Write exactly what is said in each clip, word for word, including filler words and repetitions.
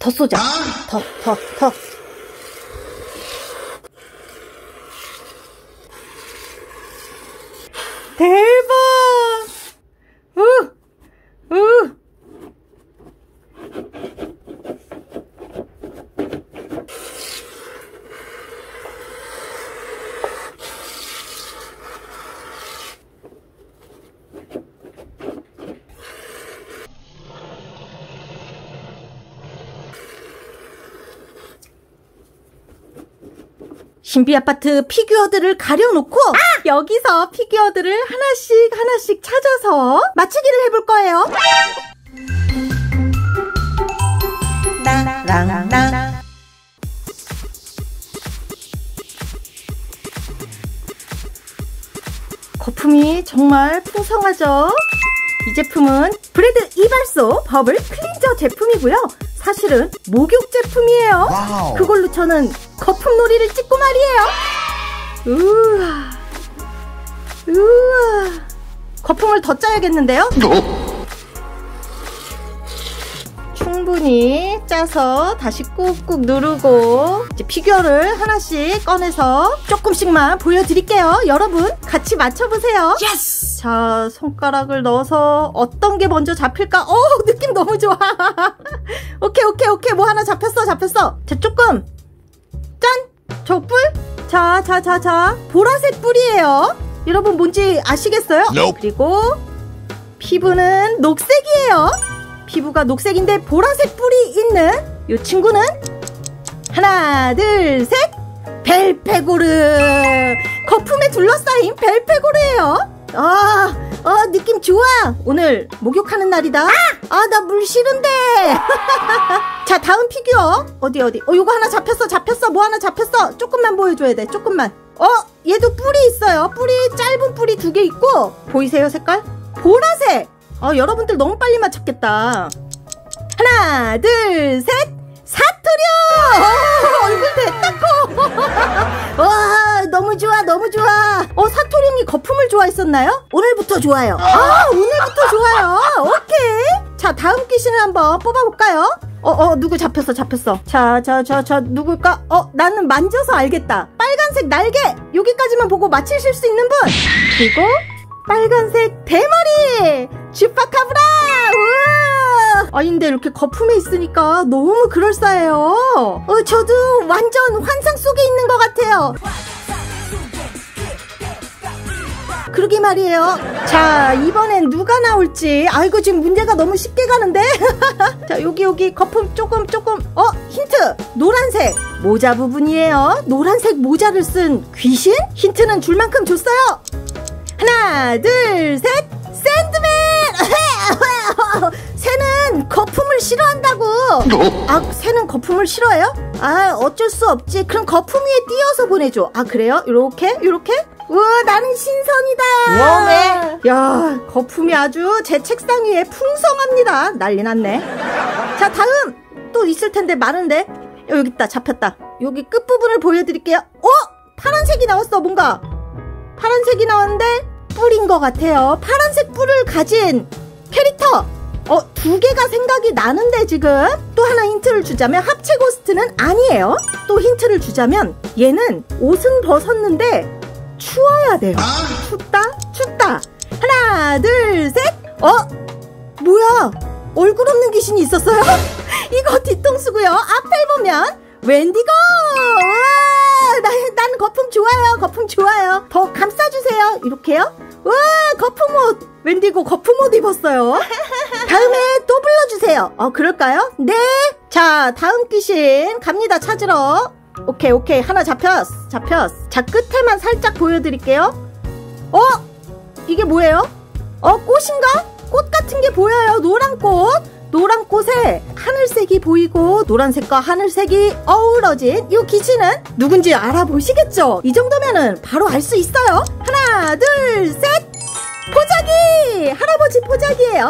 더 쏘자. 더, 더, 더. 대박! 우! 우! 신비아파트 피규어들을 가려놓고 아! 여기서 피규어들을 하나씩 하나씩 찾아서 맞추기를 해볼 거예요. 나랑랑 거품이 정말 풍성하죠. 이 제품은 브레드 이발소 버블 클린저 제품이고요. 사실은 목욕 제품이에요. 와우. 그걸로 저는 거품놀이를 찍고 말이에요. 우와, 우와. 거품을 더 짜야겠는데요? 충분히 짜서 다시 꾹꾹 누르고 이제 피규어를 하나씩 꺼내서 조금씩만 보여드릴게요. 여러분 같이 맞춰보세요. 예스! 자, 손가락을 넣어서 어떤 게 먼저 잡힐까? 어, 느낌 너무 좋아. 오케이, 오케이, 오케이. 뭐 하나 잡혔어, 잡혔어. 자, 조금. 짠! 저 뿔? 자, 자, 자, 자. 보라색 뿔이에요. 여러분 뭔지 아시겠어요? Nope. 그리고 피부는 녹색이에요. 피부가 녹색인데 보라색 뿔이 있는 이 친구는 하나, 둘, 셋. 벨페고르. 거품에 둘러싸인 벨페고르예요. 아, 아, 느낌 좋아. 오늘 목욕하는 날이다. 아, 나 물 싫은데. 자, 다음 피규어. 어디, 어디. 어, 요거 하나 잡혔어, 잡혔어. 뭐 하나 잡혔어. 조금만 보여줘야 돼, 조금만. 어, 얘도 뿔이 있어요. 뿔이, 짧은 뿔이 두 개 있고. 보이세요, 색깔? 보라색. 어, 여러분들 너무 빨리 맞췄겠다. 하나, 둘, 셋. 사토류! 어, 얼굴 됐다 커. 와, 너무 좋아, 너무 좋아. 어, 사토룡이 거품을 좋아했었나요? 오늘부터 좋아요. 아, 오늘부터 좋아요. 오케이. 자, 다음 귀신을 한번 뽑아볼까요? 어, 어, 누구 잡혔어, 잡혔어. 자, 자, 자, 자, 누굴까? 어, 나는 만져서 알겠다. 빨간색 날개! 여기까지만 보고 맞히실 수 있는 분! 그리고 빨간색 대머리! 슈퍼카브라! 우와! 아니, 근데 이렇게 거품에 있으니까 너무 그럴싸해요. 어, 저도 완전 환상 속에 있는 것 같아요. 그러게 말이에요. 자, 이번엔 누가 나올지. 아이고, 지금 문제가 너무 쉽게 가는데. 자, 여기 여기 거품 조금 조금. 어, 힌트. 노란색 모자 부분이에요. 노란색 모자를 쓴 귀신? 힌트는 줄 만큼 줬어요. 하나, 둘, 셋. 샌드맨. 새는 거품을 싫어한다고. 아, 새는 거품을 싫어해요? 아, 어쩔 수 없지. 그럼 거품 위에 띄어서 보내줘. 아, 그래요? 요렇게? 요렇게? 우와, 나는 신선이다. 웜에. 야, 거품이 아주 제 책상 위에 풍성합니다. 난리 났네. 자, 다음 또 있을 텐데 많은데. 여기 있다, 잡혔다. 여기 끝부분을 보여드릴게요. 어? 파란색이 나왔어. 뭔가 파란색이 나왔는데 뿔인 것 같아요. 파란색 뿔을 가진 캐릭터. 어, 두 개가 생각이 나는데 지금. 또 하나 힌트를 주자면 합체 고스트는 아니에요. 또 힌트를 주자면 얘는 옷은 벗었는데 추워야 돼요. 춥다? 춥다. 하나, 둘, 셋. 어? 뭐야? 얼굴 없는 귀신이 있었어요? 이거 뒤통수고요. 앞을 보면 웬디고. 와, 나, 난 거품 좋아요. 거품 좋아요. 더 감싸주세요. 이렇게요. 와, 거품옷. 웬디고 거품옷 입었어요. 다음에 또 불러주세요. 어, 그럴까요? 네. 자, 다음 귀신 갑니다. 찾으러. 오케이, 오케이. 하나 잡혔어. 잡혔어. 자, 끝에만 살짝 보여드릴게요. 어? 이게 뭐예요? 어, 꽃인가? 꽃 같은 게 보여요. 노란 꽃. 노란 꽃에 하늘색이 보이고 노란색과 하늘색이 어우러진 이 귀신은 누군지 알아보시겠죠? 이 정도면은 바로 알 수 있어요. 하나, 둘, 셋. 포자기! 할아버지 포자기예요.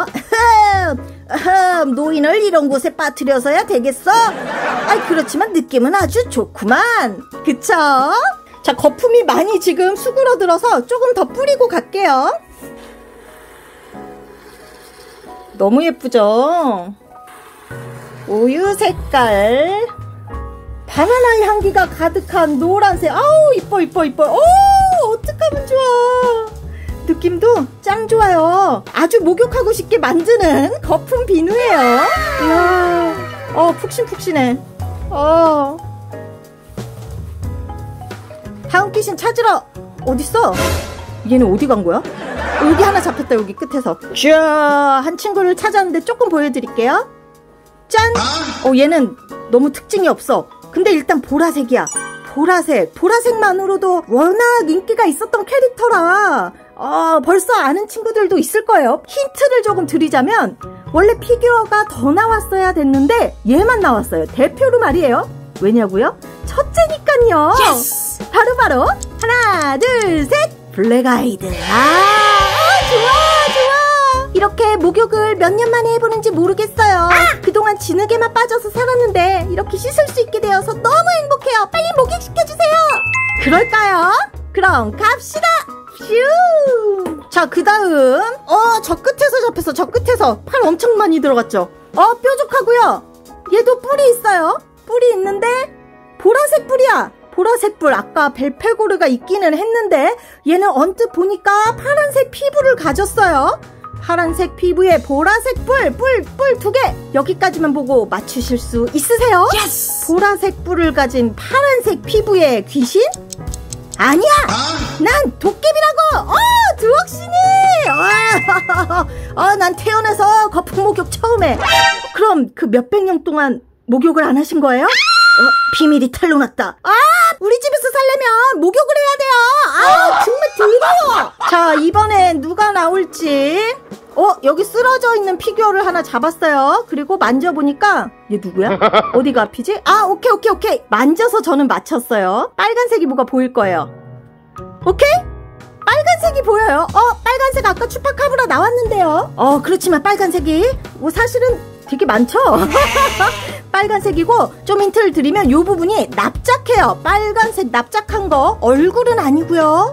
노인을 이런 곳에 빠뜨려서야 되겠어? 아이, 그렇지만 느낌은 아주 좋구만. 그쵸? 자, 거품이 많이 지금 수그러들어서 조금 더 뿌리고 갈게요. 너무 예쁘죠? 우유 색깔, 바나나의 향기가 가득한 노란색. 아우 이뻐 이뻐 이뻐. 오 어떡하면 좋아. 느낌도 짱 좋아요. 아주 목욕하고 싶게 만드는 거품 비누예요. 이야, 어 푹신푹신해. 어 다음 귀신 찾으러. 어딨어? 얘는 어디 간 거야? 여기 하나 잡혔다. 여기 끝에서 쫙 한 친구를 찾았는데 조금 보여드릴게요. 짠! 어 얘는 너무 특징이 없어. 근데 일단 보라색이야. 보라색 보라색만으로도 워낙 인기가 있었던 캐릭터라 어, 벌써 아는 친구들도 있을 거예요. 힌트를 조금 드리자면 원래 피규어가 더 나왔어야 됐는데 얘만 나왔어요. 대표로 말이에요. 왜냐고요? 첫째니깐요. yes! 바로바로 바로 하나 둘 셋 블랙아이드. 아, 아 좋아 좋아. 이렇게 목욕을 몇 년 만에 해보는지 모르겠어요. 아! 그동안 진흙에만 빠져서 살았는데 이렇게 씻을 수 있게 되어서 너무 행복해요. 빨리 목욕시켜주세요. 그럴까요? 그럼 갑시다. 슈. 자, 그 다음 어, 저 끝에서 잡혔어. 저 끝에서 팔 엄청 많이 들어갔죠. 어, 뾰족하고요. 얘도 뿔이 있어요. 뿔이 있는데 보라색 뿔이야. 보라색 뿔. 아까 벨페고르가 있기는 했는데 얘는 언뜻 보니까 파란색 피부를 가졌어요. 파란색 피부에 보라색 뿔, 뿔, 뿔 두 개. 여기까지만 보고 맞추실 수 있으세요? yes! 보라색 뿔을 가진 파란색 피부의 귀신? 아니야! 난 도깨비라고! 어! 두옥신이! 아, 난 태어나서 거품 목욕 처음 해. 그럼 그 몇백 년 동안 목욕을 안 하신 거예요? 어, 비밀이 탄로났다. 아! 우리 집에서 살려면 목욕을 해야 돼요! 아, 정말 더러워! 자, 이번엔 누가 나올지. 어, 여기 쓰러져 있는 피규어를 하나 잡았어요. 그리고 만져보니까 얘 누구야? 어디가 앞이지? 아, 오케이 오케이 오케이. 만져서 저는 맞췄어요. 빨간색이 뭐가 보일 거예요. 오케이? 빨간색이 보여요. 어, 빨간색 아까 추파카브라 나왔는데요. 어, 그렇지만 빨간색이 뭐 사실은 되게 많죠? 빨간색이고 좀 힌트를 드리면 이 부분이 납작해요. 빨간색 납작한 거. 얼굴은 아니고요.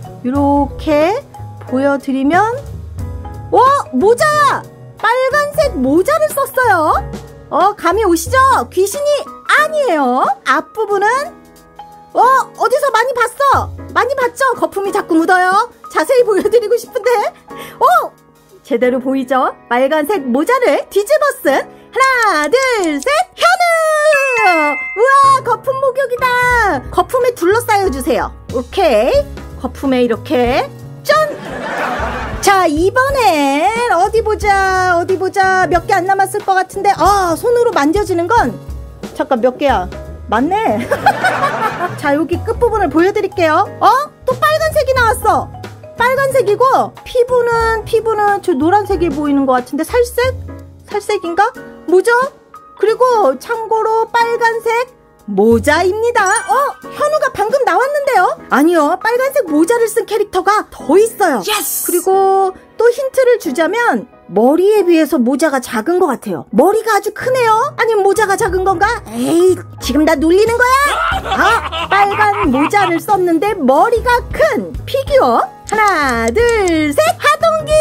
이렇게 보여드리면 와, 모자! 빨간색 모자를 썼어요. 어, 감이 오시죠? 귀신이 아니에요. 앞부분은 어, 어디서 많이 봤어? 많이 봤죠? 거품이 자꾸 묻어요. 자세히 보여드리고 싶은데 어, 제대로 보이죠? 빨간색 모자를 뒤집어 쓴 하나, 둘, 셋, 현우! 우와, 거품 목욕이다. 거품에 둘러싸여주세요. 오케이. 거품에 이렇게 짠! 자, 이번엔 어디 보자 어디 보자 몇 개 안 남았을 것 같은데 아, 손으로 만져지는 건 잠깐 몇 개야? 맞네. 자, 여기 끝부분을 보여드릴게요. 어? 또 빨간색이 나왔어. 빨간색이고 피부는 피부는 저 노란색이 보이는 것 같은데 살색? 살색인가? 뭐죠? 그리고 참고로 빨간색 모자입니다. 어? 현우가 방금 나왔는데요? 아니요, 빨간색 모자를 쓴 캐릭터가 더 있어요. yes! 그리고 또 힌트를 주자면 머리에 비해서 모자가 작은 것 같아요. 머리가 아주 크네요? 아니면 모자가 작은 건가? 에이, 지금 나 놀리는 거야? 아, 빨간 모자를 썼는데 머리가 큰 피규어. 하나, 둘, 셋, 하동기!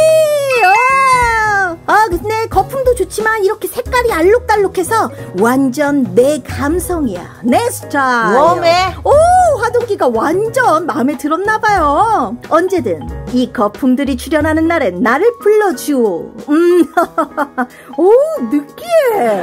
와! 아, 근데 거품도 좋지만 이렇게 색깔이 알록달록해서 완전 내 감성이야. 내 스타일. 웜에? 오, 하동기가 완전 마음에 들었나봐요. 언제든 이 거품들이 출연하는 날엔 나를 불러주오. 음, 오, 느끼해.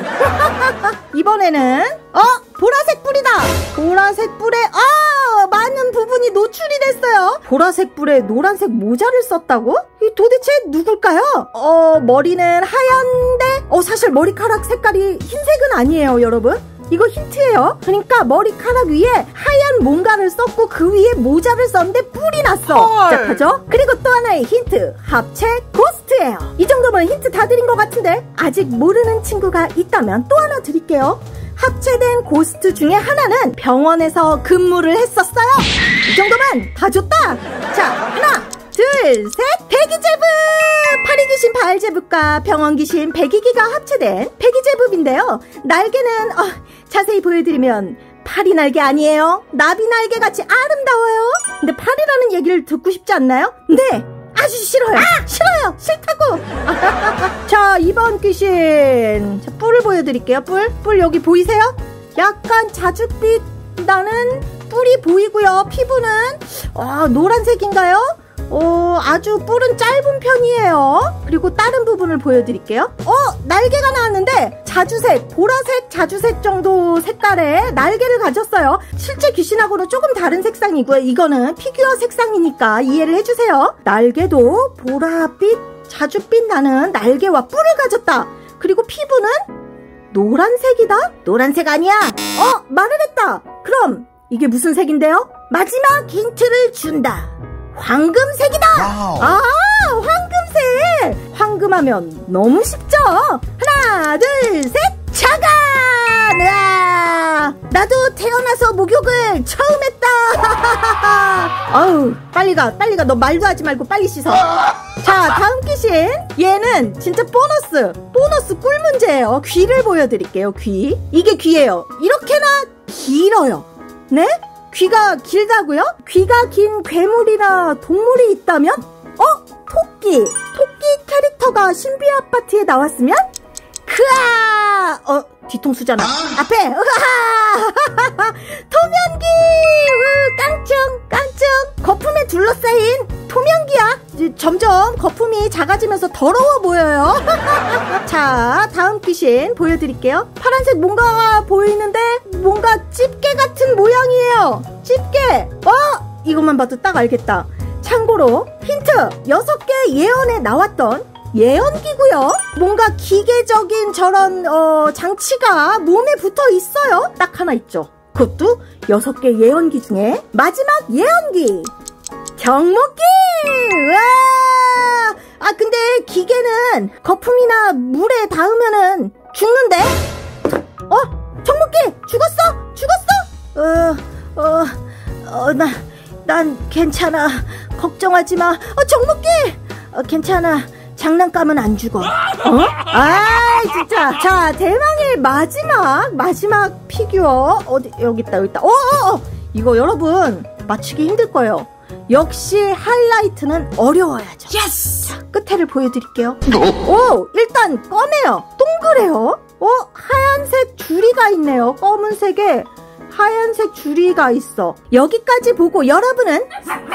이번에는 어, 보라색 뿔이다. 보라색 뿔에 아, 많은 부분이 노출이 됐어요. 보라색 뿔에 노란색 모자를 썼다고? 이 도대체 누굴까요? 어, 머리는 하얀데 어, 사실 머리카락 색깔이 흰색은 아니에요, 여러분. 이거 힌트예요. 그러니까 머리카락 위에 하얀 뭔가를 썼고 그 위에 모자를 썼는데 뿔이 났어. 복잡하죠? 그리고 또 하나의 힌트, 합체 고스트예요. 이 정도면 힌트 다 드린 것 같은데 아직 모르는 친구가 있다면 또 하나 드릴게요. 합체된 고스트 중에 하나는 병원에서 근무를 했었어요. 이 정도면 다 줬다. 자, 하나 둘, 셋, 배기제부! 파리귀신 바알제부과 병원귀신 배기기가 합체된 배기제부인데요. 날개는 어, 자세히 보여드리면 파리 날개 아니에요. 나비 날개 같이 아름다워요. 근데 파리라는 얘기를 듣고 싶지 않나요? 네, 아주 싫어요. 아! 싫어요. 싫다고. 자, 이번 귀신. 자, 뿔을 보여드릴게요. 뿔. 뿔 여기 보이세요? 약간 자줏빛 나는 뿔이 보이고요. 피부는 어, 노란색인가요? 어, 아주 뿔은 짧은 편이에요. 그리고 다른 부분을 보여드릴게요. 어, 날개가 나왔는데 자주색, 보라색, 자주색 정도 색깔의 날개를 가졌어요. 실제 귀신하고는 조금 다른 색상이고요. 이거는 피규어 색상이니까 이해를 해주세요. 날개도 보라빛, 자주빛 나는 날개와 뿔을 가졌다. 그리고 피부는 노란색이다? 노란색 아니야. 어, 말을 했다. 그럼 이게 무슨 색인데요? 마지막 힌트를 준다. 황금색이다. 와우. 아, 황금색. 황금하면 너무 쉽죠? 하나, 둘, 셋. 차가. 으아, 나도 태어나서 목욕을 처음 했다. 아우, 빨리 가, 빨리 가. 너 말도 하지 말고 빨리 씻어. 자, 다음 귀신. 얘는 진짜 보너스, 보너스 꿀 문제예요. 귀를 보여드릴게요. 귀. 이게 귀예요. 이렇게나 길어요. 네? 귀가 길다고요? 귀가 긴 괴물이나 동물이 있다면? 어? 토끼. 토끼 캐릭터가 신비 아파트에 나왔으면? 크아! 어, 뒤통수잖아. 앞에! 으하! 토면기! 으, 깡충! 깡충! 거품에 둘러싸인 토면기야. 이제 점점 거품이 작아지면서 더러워 보여요. 자, 다음 귀신 보여드릴게요. 파란색 뭔가 보이는데 뭔가 집게 같은 모양이에요. 집게! 어? 이것만 봐도 딱 알겠다. 참고로 힌트! 여섯 개 예언에 나왔던 예언기고요. 뭔가 기계적인 저런 어, 장치가 몸에 붙어 있어요. 딱 하나 있죠. 그것도 여섯 개 예언기 중에 마지막 예언기. 경목기! 와! 아, 근데 기계는 거품이나 물에 닿으면은 죽는데? 어? 정목기! 죽었어? 죽었어? 어, 어, 어, 나, 난 괜찮아. 걱정하지 마. 어, 정목기! 어, 괜찮아. 장난감은 안 죽어. 어? 아, 진짜. 자, 대망의 마지막, 마지막 피규어. 어디, 여기 있다, 여기 있다. 어, 어, 어. 이거 여러분, 맞추기 힘들 거예요. 역시 하이라이트는 어려워야죠. 예스! 자, 끝에를 보여드릴게요. 오, 일단 검해요. 동그래요. 어, 하얀색 줄이가 있네요. 검은색에 하얀색 줄이가 있어. 여기까지 보고 여러분은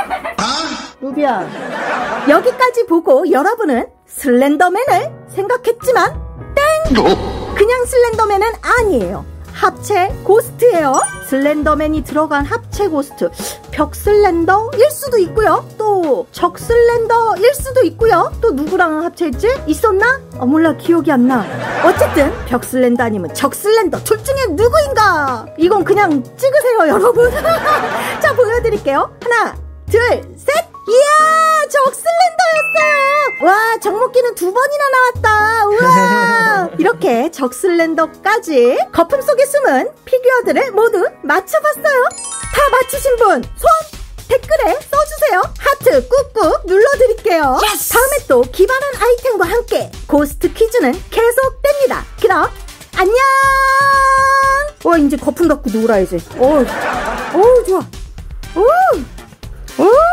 루비야, 여기까지 보고 여러분은 슬렌더맨을 생각했지만 땡! 그냥 슬렌더맨은 아니에요. 합체 고스트예요. 슬렌더맨이 들어간 합체 고스트. 벽슬렌더일 수도 있고요. 또 적슬렌더일 수도 있고요. 또 누구랑 합체했지? 있었나? 어, 몰라, 기억이 안 나. 어쨌든 벽슬렌더 아니면 적슬렌더 둘 중에 누구인가? 이건 그냥 찍으세요, 여러분. 자, 보여드릴게요. 하나, 둘, 셋. 이야, 적슬렌더였어요. 와, 정목기는 두 번이나 나왔다. 우와. 이렇게 적슬렌더까지 거품 속에 숨은 피규어들을 모두 맞춰봤어요. 다 맞추신 분 손 댓글에 써주세요. 하트 꾹꾹 눌러드릴게요. yes! 다음에 또 기발한 아이템과 함께 고스트 퀴즈는 계속됩니다. 그럼 안녕. 와, 이제 거품 갖고 놀아야지. 오, 오, 좋아. 오, 오.